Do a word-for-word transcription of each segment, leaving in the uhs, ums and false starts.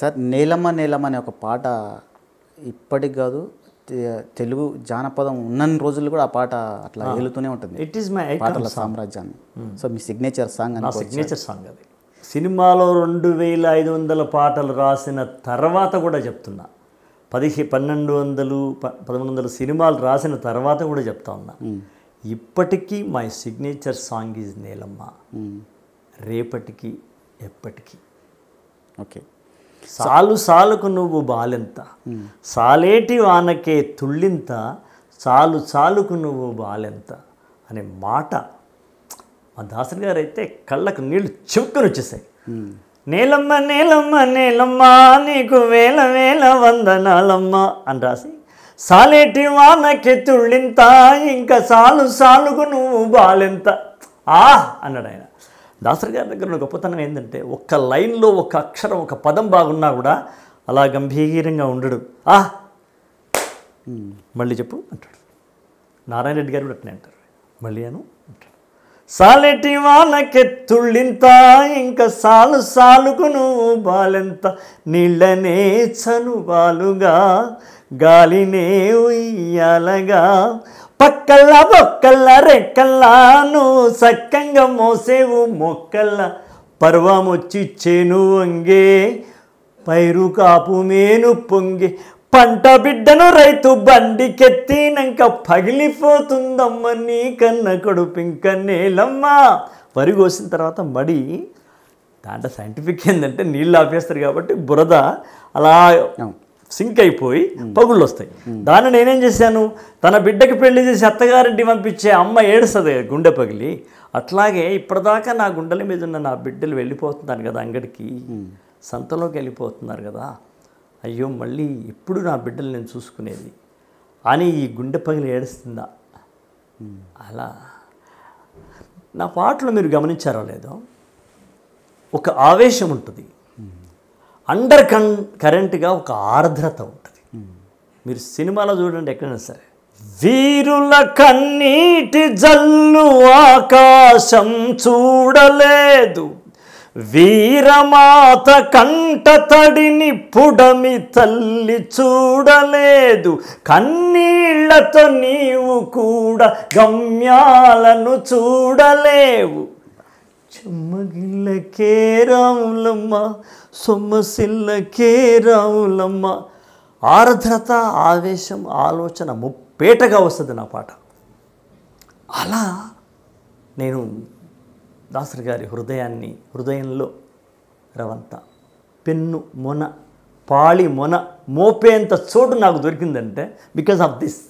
Sir నేలమ్మ నేలమ్మ అనే ఒక పాట ఇప్పటికి కాదు తెలుగు జానపదం ఉన్నన్ని రోజులు కూడా ఆ పాట అట్లా ఏలుతూనే ఉంటుంది. ఇట్ ఈస్ మై పాటల సామ్రాజ్యాన్ని. సో మీ సిగ్నేచర్ సాంగ్ నా సిగ్నేచర్ సాంగ్ అది. సినిమాలో రెండు వేల ఐదు వందల పాటలు రాసిన తర్వాత కూడా చెప్తున్నా, పదిహే పన్నెండు వందలు ప పదమూడు వందల సినిమాలు రాసిన తర్వాత కూడా చెప్తా ఉన్నా, ఇప్పటికీ మై సిగ్నేచర్ సాంగ్ ఈజ్ నేలమ్మ, రేపటికి ఎప్పటికీ. ఓకే. సాలు సాలుకు నువ్వు బాలెంత, సాలేటి వానకే తుళ్ళింత, సాలు సాలుకు నువ్వు బాలెంత అనే మాట మా దాసరి గారు అయితే కళ్ళకు నీళ్లు చెవుకొని వచ్చేసాయి. నేలమ్మ నేలమ్మ నేలమ్మ నీకు వేల వేల వందనాలమ్మ అని రాసి, సాలేటి వానకే తుళ్ళింత, ఇంకా సాలు సాలుకు నువ్వు బాలెంత ఆ అన్నాడు ఆయన. దాసరి గారి దగ్గర ఉన్న గొప్పతనం ఏంటంటే ఒక్క లైన్లో ఒక అక్షరం ఒక పదం బాగున్నా కూడా అలా గంభీరంగా ఉండడు. ఆ మళ్ళీ చెప్పు అంటాడు. నారాయణ రెడ్డి గారు కూడా అట్నే అంటారు, మళ్ళీ అను అంటాడు. సాలెటి వానకెత్తుళ్ళింత, ఇంకా సాలు సాలుకు నువ్వు బాలెంత, నీళ్ళనే చనుబాలుగా గాలినే ఉయ్యాలగా, పక్కల్లా బొక్కల్లా రెక్కల్లా నువ్వు సక్కంగా మోసేవు మొక్కల్లా, పర్వమొచ్చి చేను వంగే పైరు కాపు మేను పొంగే, పంట బిడ్డను రైతు బండికెత్తినాక పగిలిపోతుందమ్మ నీ కన్న కడుపింక నేలమ్మ. వరి కోసిన తర్వాత మడి దాంట్లో సైంటిఫిక్ ఏంటంటే నీళ్ళు ఆపేస్తారు కాబట్టి బురద అలా సింక్ అయిపోయి పగుళ్ళు వస్తాయి. దాన్ని నేనేం చేశాను, తన బిడ్డకి పెళ్లి చేసి అత్తగారింటి పంపించే అమ్మ ఏడుస్తుంది గుండె పగిలి, అట్లాగే ఇప్పటిదాకా నా గుండెల మీద ఉన్న నా బిడ్డలు వెళ్ళిపోతున్నారు కదా అంగడికి, సంతలోకి వెళ్ళిపోతున్నారు కదా, అయ్యో మళ్ళీ ఎప్పుడు నా బిడ్డలు నేను చూసుకునేది అని ఈ గుండె పగిలి ఏడుస్తుందా. అలా నా పాటలో మీరు గమనించారో లేదో ఒక ఆవేశం ఉంటుంది, అండర్ కన్ కరెంట్గా ఒక ఆర్ద్రత ఉంటుంది. మీరు సినిమాలో చూడండి ఎక్కడైనా సరే, వీరుల కన్నీటి జల్లు ఆకాశం చూడలేదు, వీరమాత కంట తడిని పుడమి తల్లి చూడలేదు, కన్నీళ్లతో నీవు కూడా గమ్యాలను చూడలేవు, చెమ్మగిల్లకే రాములమ్మ సొమ్మసిల్లకే రాములమ్మ. ఆర్ద్రత, ఆవేశం, ఆలోచన ముప్పేటగా వస్తుంది నా పాట. అలా నేను దాసరి గారి హృదయాన్ని హృదయంలో రవంత పెన్ను మొన పాళి మొన మోపేంత చోటు నాకు దొరికిందంటే బికాజ్ ఆఫ్ దిస్.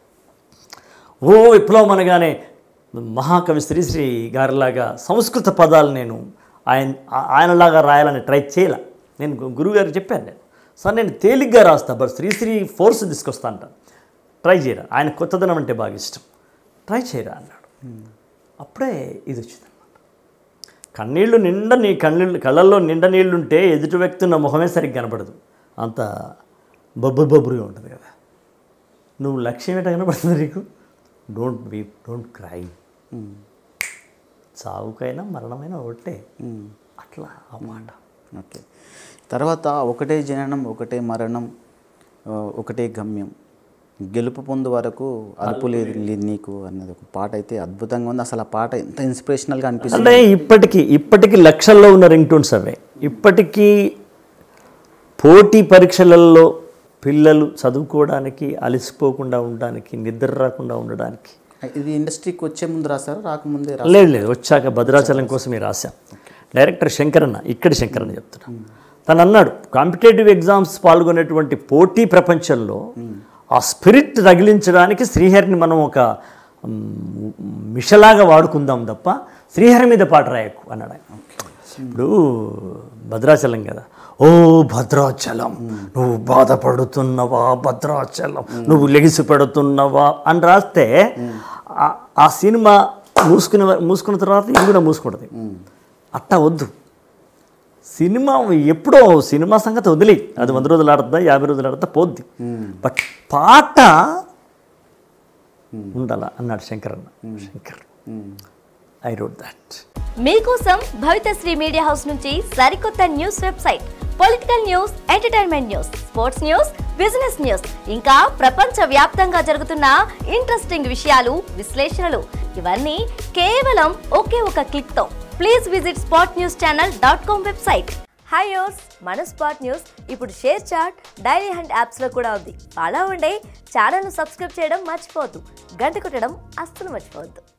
ఓ విప్లవం అనగానే మహాకవి శ్రీశ్రీ గారిలాగా సంస్కృత పదాలు నేను ఆయన ఆయనలాగా రాయాలని ట్రై చేయాల. నేను గురువుగారికి చెప్పాను, నేను సార్ నేను తేలిగ్గా రాస్తా, బట్ శ్రీశ్రీ ఫోర్స్ తీసుకొస్తా అంట, ట్రై చేయరా, ఆయన కొత్తదనం అంటే బాగా ఇష్టం, ట్రై చేయరా అన్నాడు. అప్పుడే ఇది వచ్చింది. కన్నీళ్ళు నిండా నీ కన్నీళ్ళు కళ్ళల్లో నిండా నీళ్ళుంటే ఎదుటి వ్యక్తి ఉన్న ముఖమే సరిగ్గా కనపడదు, అంత బొబ్బు బొబ్బురుగా ఉంటుంది కదా. నువ్వు లక్ష్యం ఏంటో కనపడుతుంది నీకు, డోంట్ వీప్ డోంట్ క్రై, చావుకైనా మరణమైనా ఒకటే, అట్లా ఆ మాట. ఓకే. తర్వాత ఒకటే జననం ఒకటే మరణం ఒకటే గమ్యం, గెలుపు పొందు వరకు అదుపు లేదు నీకు అన్నది ఒక పాట అయితే అద్భుతంగా ఉంది. అసలు ఆ పాట ఎంత ఇన్స్పిరేషనల్గా అనిపిస్తుంది అంటే ఇప్పటికీ ఇప్పటికీ లక్షల్లో ఉన్న రింగ్ టోన్స్ అవే. ఇప్పటికీ పోటీ పరీక్షలలో పిల్లలు చదువుకోవడానికి, అలసిపోకుండా ఉండడానికి, నిద్ర రాకుండా ఉండడానికి. ఇది ఇండస్ట్రీకి వచ్చే ముందు రాశారు, రాకముందే? లేదు లేదు, వచ్చాక భద్రాచలం కోసమే రాశాం. డైరెక్టర్ శంకరన్న, ఇక్కడి శంకరన్న చెప్తున్నా, తను అన్నాడు కాంపిటేటివ్ ఎగ్జామ్స్ పాల్గొనేటువంటి పోటీ ప్రపంచంలో ఆ స్పిరిట్ తగిలించడానికి శ్రీహరిని మనం ఒక మిషలాగా వాడుకుందాం తప్ప శ్రీహరి మీద పాట రాయకు అన్నాడు ఆయన. ఇప్పుడు భద్రాచలం కదా, ఓ భద్రాచలం నువ్వు బాధపడుతున్నవా, భద్రాచలం నువ్వు లెగిసి పెడుతున్నవా అని రాస్తే ఆ సినిమా మూసుకునే మూసుకున్న తర్వాత ఇది కూడా మూసుకుంటుంది. అట్టా వద్దు, సినిమా ఎప్పుడో సినిమా సంగతి వదిలే, అది వంద రోజులు ఆడుతుందా యాభై రోజులు ఆడుతుందా పోద్ది, బట్ పాట ఉండాలా అన్నాడు Shankaranna. Shankar I wrote that. మీకోసం భవితశ్రీ మీడియా హౌస్ నుంచి సరికొత్త news website political news, entertainment news, sports news, business news, ఇంకా ప్రపంచ వ్యాప్తంగా జరుగుతున్న ఇంట్రెస్టింగ్ విషయాలు, విశ్లేషణలు ఇవన్నీ కేవలం ఒకే ఒక క్లిక్ తో. Please visit Spot News channel dot com website. Hi yours, మన స్పాట్ న్యూస్ ఇప్పుడు ShareChat, Dailyhunt apps లో కూడా ఉంది. అలా ఉండే ఛానల్ ను సబ్స్క్రైబ్ చేయడం మర్చిపోవద్దు. గంట కొట్టడం అస్సలు మర్చిపోవద్దు.